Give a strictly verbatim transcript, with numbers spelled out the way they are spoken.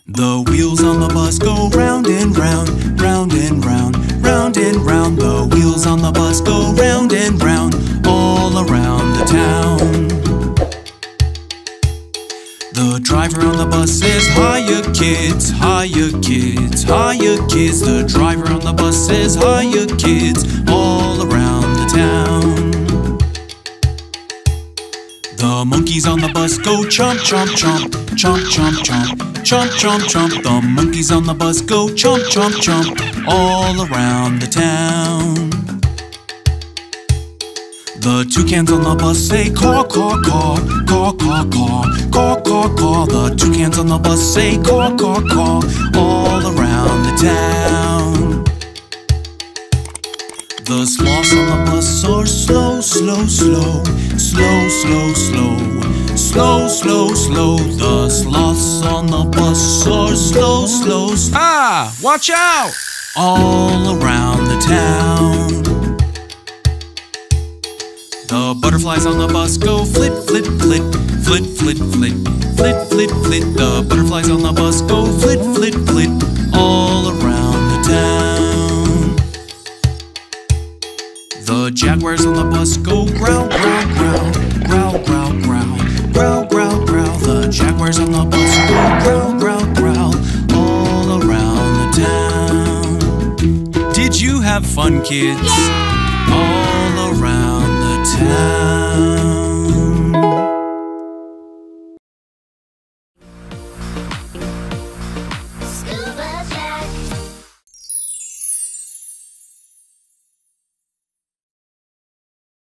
The wheels on the bus go round and round, round and round, round and round. The wheels on the bus go round and round, all around the town. The driver on the bus says, "Hiya kids, hiya kids, hiya kids." The driver on the bus says, "Hiya kids," all around the town. The monkeys on the bus go chomp, chomp, chomp, chomp, chomp, chomp, chomp, chomp, chomp. The monkeys on the bus go chomp, chomp, chomp, all around the town. The toucans on the bus say caw, caw, caw, caw, caw, caw, caw, caw, caw. The toucans on the bus say caw, caw, caw, all around the town. The sloths on the bus are slow, slow, slow, slow, slow, slow, slow, slow, slow. The sloths on the bus are slow, slow, slow. Ah, watch out! All around the town. The butterflies on the bus go flit, flit, flit, flit, flit, flit, flit, flit, flit. The butterflies on the bus go flit, flit, flit, all around the town. The jaguars on the bus go growl, growl, growl, growl, growl, growl, growl, growl, growl. The jaguars on the bus go growl, growl, growl, all around the town. Did you have fun, kids?